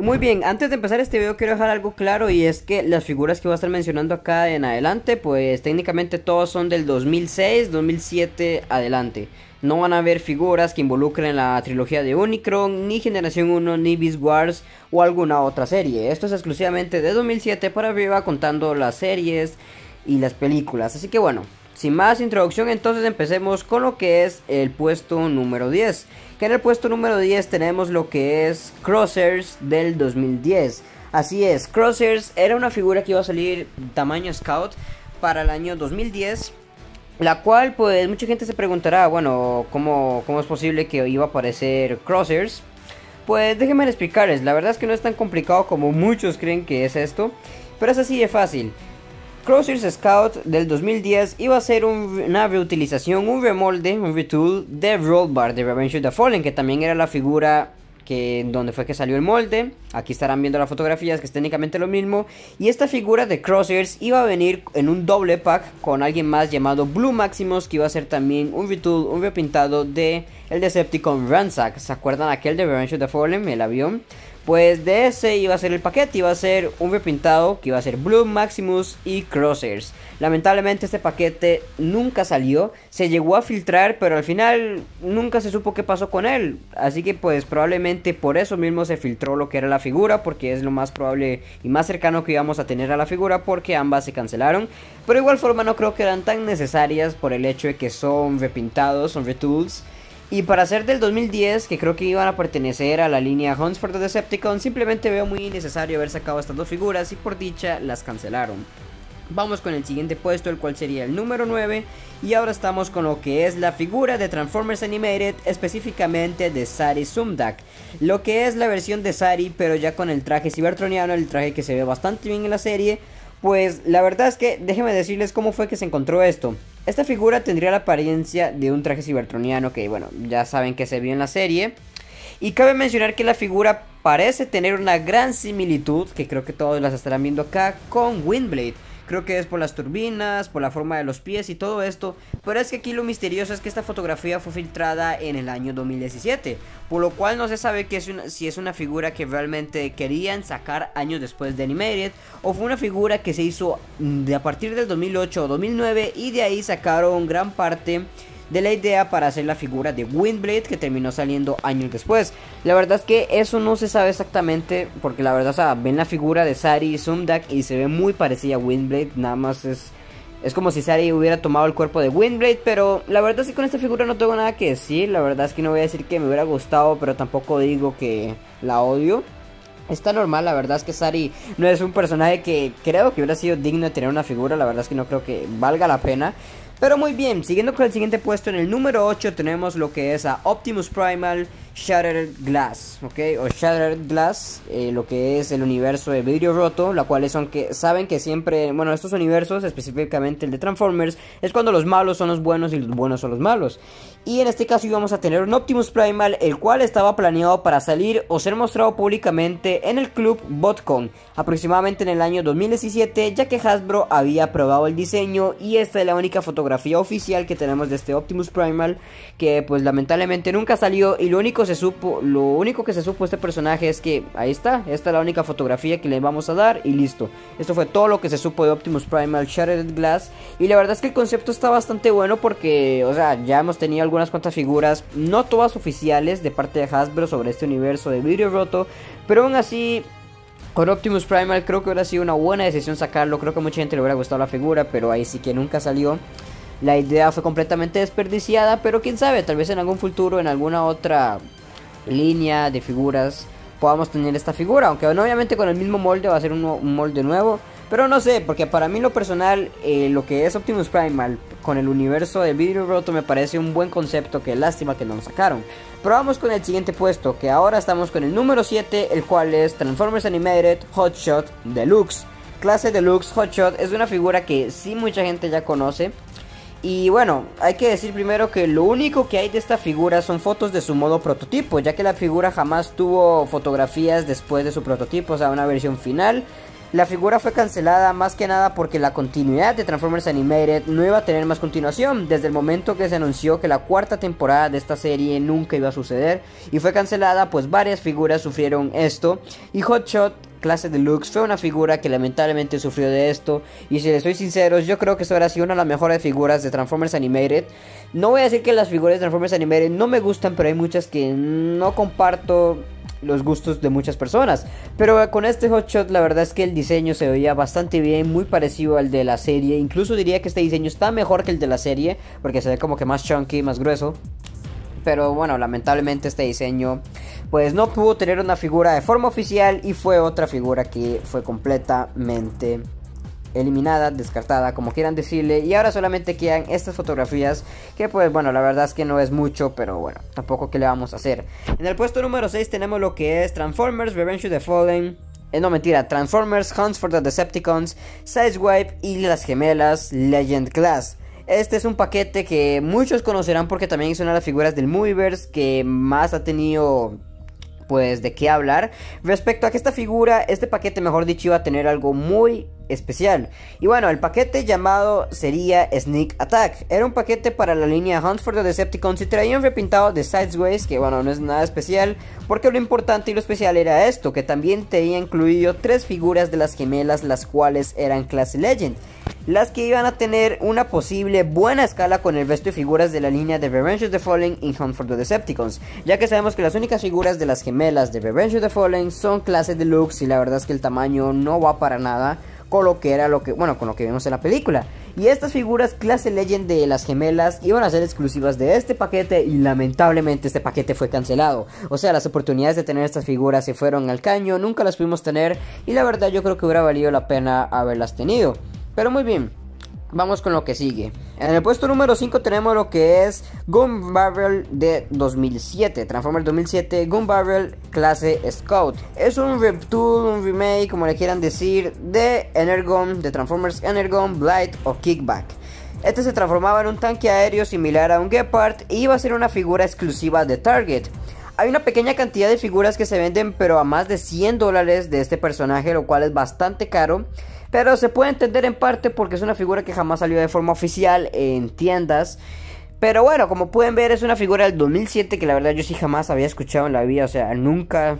Muy bien, antes de empezar este video quiero dejar algo claro, y es que las figuras que voy a estar mencionando acá en adelante, pues técnicamente todos son del 2006, 2007 adelante. No van a haber figuras que involucren la trilogía de Unicron, ni Generación 1, ni Beast Wars o alguna otra serie. Esto es exclusivamente de 2007 para arriba, contando las series y las películas. Así que bueno, sin más introducción, entonces empecemos con lo que es el puesto número 10. Que en el puesto número 10 tenemos lo que es Crosshairs del 2010. Así es, Crosshairs era una figura que iba a salir tamaño Scout para el año 2010. La cual pues mucha gente se preguntará, bueno, ¿cómo es posible que iba a aparecer Crosshairs? Pues déjenme explicarles, la verdad es que no es tan complicado como muchos creen que es esto, pero es así de fácil. Crosshairs Scout del 2010 iba a ser una reutilización, un remolde, un retool de Rollbar de Revenge of the Fallen, que también era la figura donde fue que salió el molde. Aquí estarán viendo las fotografías, que es técnicamente lo mismo. Y esta figura de Crosshairs iba a venir en un doble pack con alguien más llamado Blue Maximus, que iba a ser también un retool, un repintado de el Decepticon Ransack. ¿Se acuerdan aquel de Revenge of the Fallen, el avión? Pues de ese iba a ser el paquete, iba a ser un repintado que iba a ser Blue Maximus y Crosshairs. Lamentablemente este paquete nunca salió, se llegó a filtrar, pero al final nunca se supo qué pasó con él. Así que pues probablemente por eso mismo se filtró lo que era la figura, porque es lo más probable y más cercano que íbamos a tener a la figura, porque ambas se cancelaron. Pero de igual forma no creo que eran tan necesarias por el hecho de que son repintados, son retools. Y para ser del 2010, que creo que iban a pertenecer a la línea Hunts for the Decepticon, simplemente veo muy innecesario haber sacado estas dos figuras y por dicha las cancelaron. Vamos con el siguiente puesto, el cual sería el número 9. Y ahora estamos con lo que es la figura de Transformers Animated, específicamente de Sari Sumdak. Lo que es la versión de Sari, pero ya con el traje cybertroniano, el traje que se ve bastante bien en la serie. Pues la verdad es que déjenme decirles cómo fue que se encontró esto. Esta figura tendría la apariencia de un traje cybertroniano que bueno, ya saben que se vio en la serie. Y cabe mencionar que la figura parece tener una gran similitud, que creo que todos las estarán viendo acá, con Windblade. Creo que es por las turbinas, por la forma de los pies y todo esto. Pero es que aquí lo misterioso es que esta fotografía fue filtrada en el año 2017. Por lo cual no se sabe si es una figura que realmente querían sacar años después de Animated, o fue una figura que se hizo a partir del 2008 o 2009 y de ahí sacaron gran parte de la idea para hacer la figura de Windblade, que terminó saliendo años después. La verdad es que eso no se sabe exactamente, porque la verdad, o sea, ven la figura de Sari Sumdak y se ve muy parecida a Windblade. Nada más es como si Sari hubiera tomado el cuerpo de Windblade. Pero la verdad es que con esta figura no tengo nada que decir. La verdad es que no voy a decir que me hubiera gustado, pero tampoco digo que la odio. Está normal, la verdad es que Sari no es un personaje que creo que hubiera sido digno de tener una figura. La verdad es que no creo que valga la pena. Pero muy bien, siguiendo con el siguiente puesto, en el número 8 tenemos lo que es a Optimus Primal Shattered Glass, ¿ok? O Shattered Glass, lo que es el universo de vidrio roto, la cual son que saben que siempre, bueno, estos universos, específicamente el de Transformers, es cuando los malos son los buenos y los buenos son los malos. Y en este caso íbamos a tener un Optimus Primal, el cual estaba planeado para salir o ser mostrado públicamente en el club BotCon, aproximadamente en el año 2017, ya que Hasbro había aprobado el diseño y esta es la única fotografía oficial que tenemos de este Optimus Primal, que pues lamentablemente nunca salió. Y lo único que se supo de este personaje es que ahí está, esta es la única fotografía que le vamos a dar y listo. Esto fue todo lo que se supo de Optimus Primal Shattered Glass, y la verdad es que el concepto está bastante bueno porque, o sea, ya hemos tenido algunas cuantas figuras, no todas oficiales, de parte de Hasbro sobre este universo de vidrio roto, pero aún así con Optimus Primal creo que hubiera sido una buena decisión sacarlo. Creo que a mucha gente le hubiera gustado la figura, pero ahí sí que nunca salió. La idea fue completamente desperdiciada, pero quién sabe, tal vez en algún futuro, en alguna otra línea de figuras, podamos tener esta figura. Aunque bueno, obviamente con el mismo molde va a ser un molde nuevo. Pero no sé, porque para mí lo personal, lo que es Optimus Primal con el universo de vidrio roto me parece un buen concepto, que lástima que no lo sacaron. Pero vamos con el siguiente puesto, que ahora estamos con el número 7, el cual es Transformers Animated Hotshot Deluxe. Clase Deluxe Hotshot es una figura que sí mucha gente ya conoce. Y bueno, hay que decir primero que lo único que hay de esta figura son fotos de su modo prototipo, ya que la figura jamás tuvo fotografías después de su prototipo, o sea, una versión final. La figura fue cancelada más que nada porque la continuidad de Transformers Animated no iba a tener más continuación, desde el momento que se anunció que la cuarta temporada de esta serie nunca iba a suceder y fue cancelada, pues varias figuras sufrieron esto, y Hotshot Clase Deluxe fue una figura que lamentablemente sufrió de esto, y si les soy sincero, yo creo que esto hubiera sido una de las mejores figuras de Transformers Animated. No voy a decir que las figuras de Transformers Animated no me gustan, pero hay muchas que no comparto los gustos de muchas personas, pero con este Hotshot la verdad es que el diseño se veía bastante bien, muy parecido al de la serie. Incluso diría que este diseño está mejor que el de la serie, porque se ve como que más chunky, más grueso. Pero bueno, lamentablemente este diseño pues no pudo tener una figura de forma oficial, y fue otra figura que fue completamente eliminada, descartada, como quieran decirle, y ahora solamente quedan estas fotografías que pues bueno, la verdad es que no es mucho, pero bueno, tampoco qué le vamos a hacer. En el puesto número 6 tenemos lo que es Transformers Revenge of the Fallen, no mentira, Transformers Hunts for the Decepticons, Sideswipe y las gemelas Legend Class. Este es un paquete que muchos conocerán porque también es una de las figuras del Movieverse que más ha tenido pues de qué hablar respecto a que esta figura, este paquete mejor dicho, iba a tener algo muy especial. Y bueno, el paquete llamado sería Sneak Attack. Era un paquete para la línea Hunt for the Decepticons y traía un repintado de Sideways, que bueno, no es nada especial, porque lo importante y lo especial era esto, que también tenía incluido 3 figuras de las gemelas, las cuales eran clase Legend, las que iban a tener una posible buena escala con el resto de figuras de la línea de Revenge of the Fallen y Hunt for the Decepticons, ya que sabemos que las únicas figuras de las gemelas de Revenge of the Fallen son clase deluxe, y la verdad es que el tamaño no va para nada con lo que era con lo que vimos en la película. Y estas figuras clase Legend de las gemelas iban a ser exclusivas de este paquete, y lamentablemente este paquete fue cancelado. O sea, las oportunidades de tener estas figuras se fueron al caño, nunca las pudimos tener, y la verdad yo creo que hubiera valido la pena haberlas tenido. Pero muy bien, vamos con lo que sigue. En el puesto número 5 tenemos lo que es Gun Barrel de 2007. Transformers 2007 Gun Barrel clase Scout. Es un retool, un remake, como le quieran decir, de Energon, de Transformers Energon, Blight o Kickback. Este se transformaba en un tanque aéreo similar a un Gepard y iba a ser una figura exclusiva de Target. Hay una pequeña cantidad de figuras que se venden, pero a más de $100 de este personaje, lo cual es bastante caro. Pero se puede entender en parte porque es una figura que jamás salió de forma oficial en tiendas. Pero bueno, como pueden ver, es una figura del 2007 que la verdad yo sí jamás había escuchado en la vida. O sea, nunca,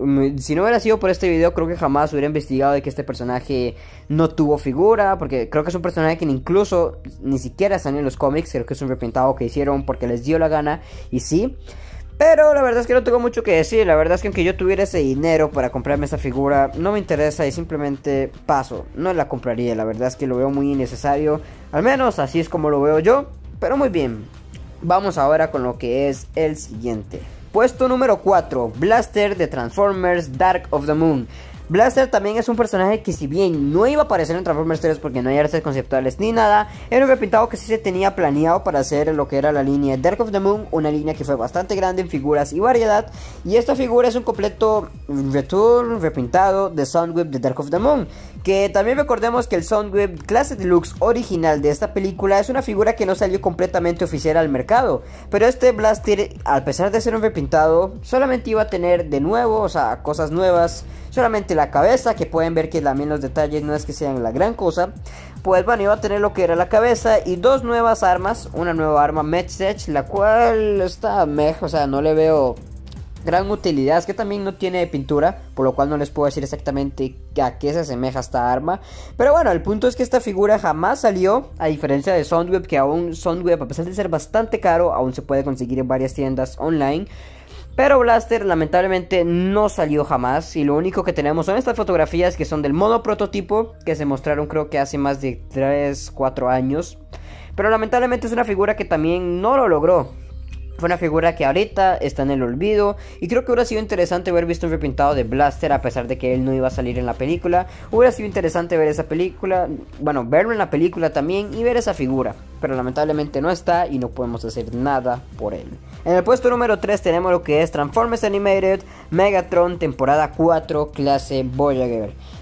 si no hubiera sido por este video, creo que jamás hubiera investigado de que este personaje no tuvo figura, porque creo que es un personaje que incluso ni siquiera salió en los cómics. Creo que es un repintado que hicieron porque les dio la gana, y sí. Pero la verdad es que no tengo mucho que decir. La verdad es que aunque yo tuviera ese dinero para comprarme esa figura, no me interesa y simplemente paso. No la compraría, la verdad es que lo veo muy innecesario. Al menos así es como lo veo yo. Pero muy bien, vamos ahora con lo que es el siguiente. Puesto número 4, Blaster de Transformers Dark of the Moon. Blaster también es un personaje que, si bien no iba a aparecer en Transformers 3 porque no hay artes conceptuales ni nada, era un repintado que sí se tenía planeado para hacer lo que era la línea Dark of the Moon, una línea que fue bastante grande en figuras y variedad. Y esta figura es un completo retool, repintado de Soundwave de Dark of the Moon, que también recordemos que el Soundwave clase deluxe original de esta película es una figura que no salió completamente oficial al mercado. Pero este Blaster, a pesar de ser un repintado, solamente iba a tener de nuevo, o sea, cosas nuevas. Solamente la cabeza, que pueden ver que también los detalles no es que sean la gran cosa. Pues bueno, iba a tener lo que era la cabeza y 2 nuevas armas. Una nueva arma Mech, la cual está o sea, no le veo gran utilidad. Es que también no tiene pintura, por lo cual no les puedo decir exactamente a qué se asemeja esta arma. Pero bueno, el punto es que esta figura jamás salió, a diferencia de Soundwave, que aún Soundwave, a pesar de ser bastante caro, aún se puede conseguir en varias tiendas online. Pero Blaster lamentablemente no salió jamás, y lo único que tenemos son estas fotografías que son del modo prototipo, que se mostraron creo que hace más de 3-4 años. Pero lamentablemente es una figura que también no lo logró. Fue una figura que ahorita está en el olvido, y creo que hubiera sido interesante haber visto un repintado de Blaster, a pesar de que él no iba a salir en la película. Hubiera sido interesante ver esa película, bueno, verlo en la película también y ver esa figura. Pero lamentablemente no está y no podemos hacer nada por él. En el puesto número 3 tenemos lo que es Transformers Animated Megatron temporada 4 clase Voyager.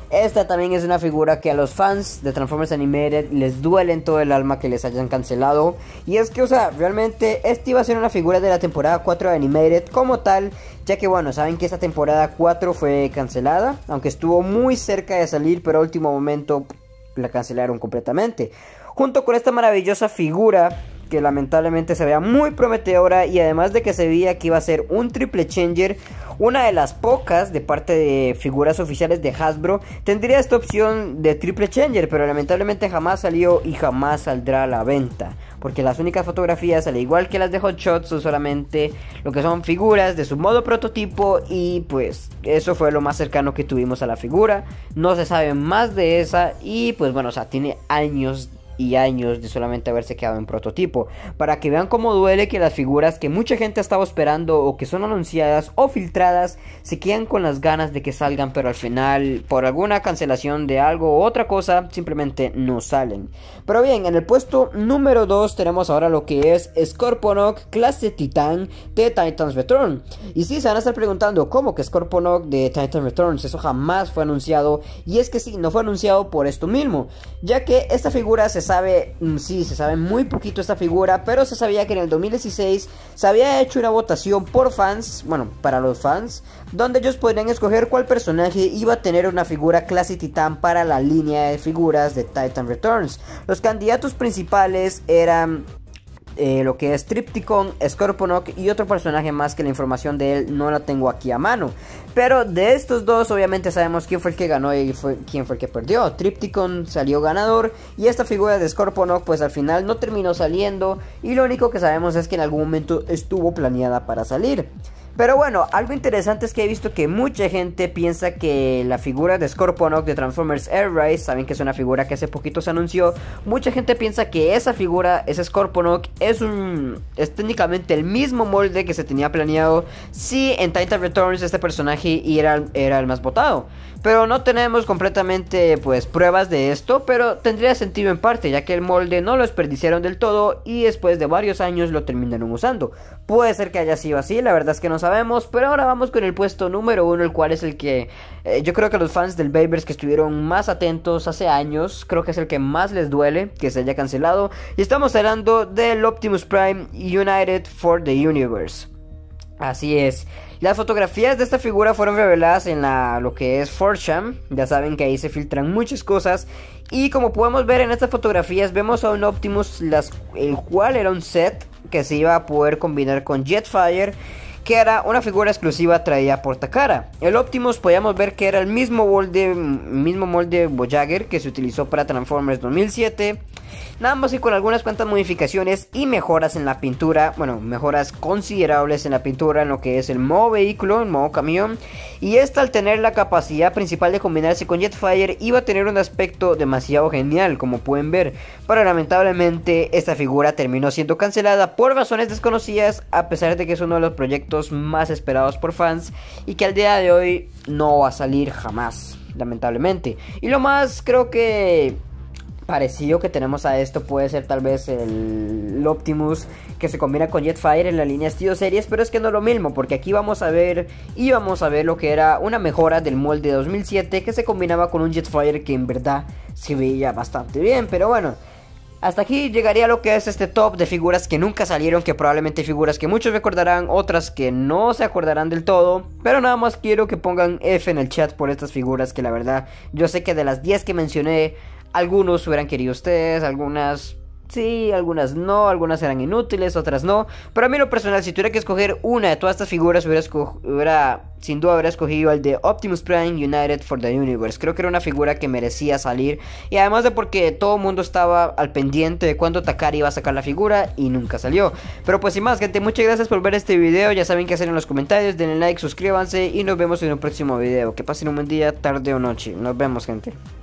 Esta también es una figura que a los fans de Transformers Animated les duele en todo el alma que les hayan cancelado. Y es que, o sea, realmente esta iba a ser una figura de la temporada 4 de Animated como tal, ya que bueno, saben que esta temporada 4 fue cancelada, aunque estuvo muy cerca de salir, pero a último momento la cancelaron completamente. Junto con esta maravillosa figura que lamentablemente se veía muy prometedora, y además de que se veía que iba a ser un triple changer, una de las pocas de parte de figuras oficiales de Hasbro tendría esta opción de triple changer, pero lamentablemente jamás salió y jamás saldrá a la venta, porque las únicas fotografías, al igual que las de Hot Shots, son solamente lo que son figuras de su modo prototipo, y pues eso fue lo más cercano que tuvimos a la figura. No se sabe más de esa, y pues bueno, o sea, tiene años y años de solamente haberse quedado en prototipo, para que vean cómo duele que las figuras que mucha gente estaba esperando o que son anunciadas o filtradas se quedan con las ganas de que salgan, pero al final por alguna cancelación de algo u otra cosa simplemente no salen. Pero bien, en el puesto número 2 tenemos ahora lo que es Scorponok clase Titán de Titans Return. Y sí, se van a estar preguntando cómo que Scorponok de Titans Returns, eso jamás fue anunciado. Y es que sí, no fue anunciado por esto mismo, ya que esta figura se sabe muy poquito esta figura, pero se sabía que en el 2016 se había hecho una votación por fans, bueno, para los fans, donde ellos podrían escoger cuál personaje iba a tener una figura clase Titán para la línea de figuras de Titan Returns. Los candidatos principales eran lo que es Tripticon, Scorponok y otro personaje más que la información de él no la tengo aquí a mano. Pero de estos dos obviamente sabemos quién fue el que ganó y quién fue el que perdió. Tripticon salió ganador y esta figura de Scorponok pues al final no terminó saliendo, y lo único que sabemos es que en algún momento estuvo planeada para salir. Pero bueno, algo interesante es que he visto que mucha gente piensa que la figura de Scorponok de Transformers Air Rise, saben que es una figura que hace poquito se anunció, mucha gente piensa que esa figura, ese Scorponok, es técnicamente el mismo molde que se tenía planeado si en Titan Returns este personaje era el más votado. Pero no tenemos completamente pues pruebas de esto, pero tendría sentido en parte, ya que el molde no lo desperdiciaron del todo y después de varios años lo terminaron usando. Puede ser que haya sido así, la verdad es que no sabemos, pero ahora vamos con el puesto número 1, el cual es el que yo creo que los fans del Bayverse que estuvieron más atentos hace años, creo que es el que más les duele que se haya cancelado, y estamos hablando del Optimus Prime United for the Universe. Así es. Las fotografías de esta figura fueron reveladas en lo que es 4chan. Ya saben que ahí se filtran muchas cosas. Y como podemos ver en estas fotografías, vemos a un Optimus, el cual era un set que se iba a poder combinar con Jetfire, que era una figura exclusiva traída por Takara. El Optimus podíamos ver que era el mismo molde Voyager que se utilizó para Transformers 2007. Nada más que con algunas cuantas modificaciones y mejoras en la pintura. Bueno, mejoras considerables en la pintura, en lo que es el modo vehículo, el modo camión. Y esta, al tener la capacidad principal de combinarse con Jetfire, iba a tener un aspecto demasiado genial, como pueden ver. Pero lamentablemente esta figura terminó siendo cancelada por razones desconocidas, a pesar de que es uno de los proyectos más esperados por fans y que al día de hoy no va a salir jamás, lamentablemente. Y lo más, creo que parecido que tenemos a esto puede ser tal vez el Optimus que se combina con Jetfire en la línea Studio Series, pero es que no es lo mismo, porque aquí vamos a ver lo que era una mejora del molde 2007 que se combinaba con un Jetfire que en verdad se veía bastante bien. Pero bueno, hasta aquí llegaría lo que es este top de figuras que nunca salieron, que probablemente figuras que muchos recordarán, otras que no se acordarán del todo. Pero nada más quiero que pongan F en el chat por estas figuras que la verdad yo sé que de las 10 que mencioné, algunos hubieran querido ustedes, algunas sí, algunas no, algunas eran inútiles, otras no. Pero a mí en lo personal, si tuviera que escoger una de todas estas figuras, sin duda hubiera escogido el de Optimus Prime United for the Universe. Creo que era una figura que merecía salir, y además de porque todo el mundo estaba al pendiente de cuándo Takara iba a sacar la figura y nunca salió. Pero pues sin más, gente, muchas gracias por ver este video. Ya saben qué hacer en los comentarios, denle like, suscríbanse y nos vemos en un próximo video. Que pasen un buen día, tarde o noche. Nos vemos, gente.